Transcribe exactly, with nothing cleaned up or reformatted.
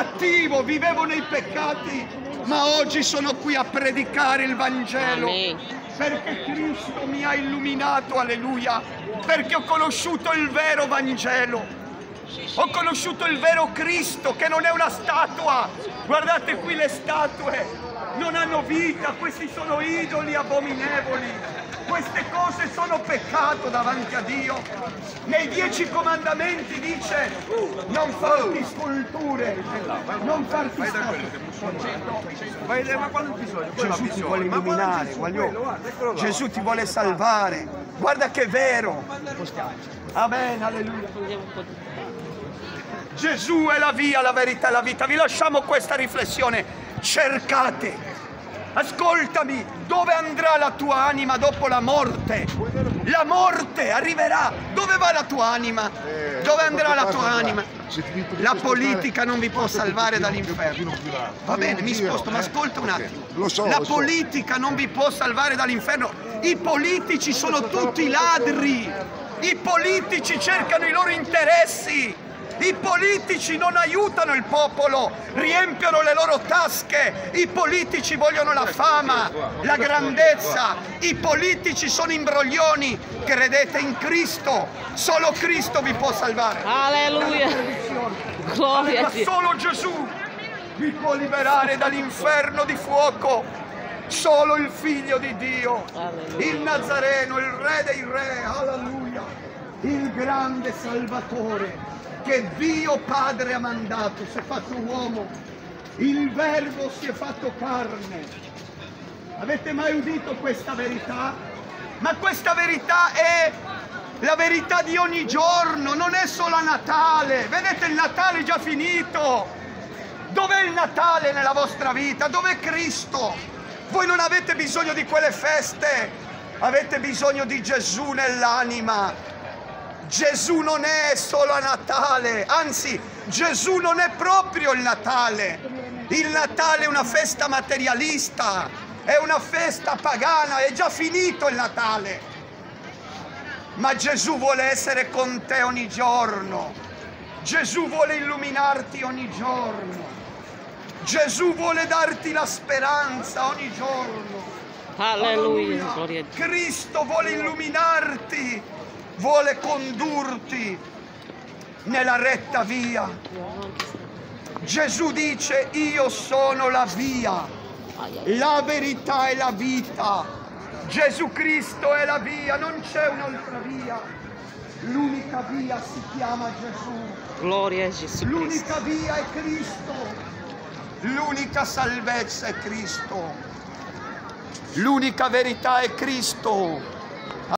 cattivo, vivevo nei peccati, ma oggi sono qui a predicare il Vangelo. Amen. Perché Cristo mi ha illuminato, alleluia, perché ho conosciuto il vero Vangelo, ho conosciuto il vero Cristo, che non è una statua. Guardate qui le statue, non hanno vita, questi sono idoli abominevoli. Queste cose sono peccato davanti a Dio. Nei dieci comandamenti dice non farti sculture, non farti statue. Ma quando bisogna? Gesù ti vuole illuminare, voglio... Gesù ti vuole salvare. Guarda che è vero. Amen, alleluia. Gesù è la via, la verità e la vita. Vi lasciamo questa riflessione. Cercate. Ascoltami, dove andrà la tua anima dopo la morte? La morte arriverà. Dove va la tua anima? Dove andrà la tua anima? La politica non vi può salvare dall'inferno. Va bene, mi sposto, ma ascolta un attimo. La politica non vi può salvare dall'inferno. I politici sono tutti ladri. I politici cercano i loro interessi. I politici non aiutano il popolo, riempiono le loro tasche. I politici vogliono la fama, la grandezza. I politici sono imbroglioni. Credete in Cristo, solo Cristo vi può salvare. Alleluia. Gloria a Dio. Solo Gesù vi può liberare dall'inferno di fuoco. Solo il Figlio di Dio, Alleluia. il Nazareno, il Re dei Re, alleluia, il grande Salvatore che Dio Padre ha mandato, si è fatto uomo, il Verbo si è fatto carne. Avete mai udito questa verità? Ma questa verità è la verità di ogni giorno, non è solo a Natale. Vedete, il Natale è già finito. Dov'è il Natale nella vostra vita? Dov'è Cristo? Voi non avete bisogno di quelle feste, avete bisogno di Gesù nell'anima. Gesù non è solo a Natale, anzi Gesù non è proprio il Natale. Il Natale è una festa materialista, è una festa pagana, è già finito il Natale. Ma Gesù vuole essere con te ogni giorno. Gesù vuole illuminarti ogni giorno. Gesù vuole darti la speranza ogni giorno. Alleluia. Gloria a Dio. Cristo vuole illuminarti, vuole condurti nella retta via. Gesù dice: io sono la via, la verità e la vita. Gesù Cristo è la via, non c'è un'altra via. L'unica via si chiama Gesù. Gloria a Gesù Cristo. L'unica via è Cristo. L'unica salvezza è Cristo. L'unica verità è Cristo.